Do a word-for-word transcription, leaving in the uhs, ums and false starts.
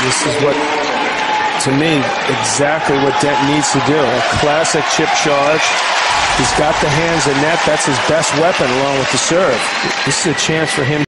This is what, to me, exactly what Dent needs to do. A classic chip charge. He's got the hands in net. That's his best weapon along with the serve. This is a chance for him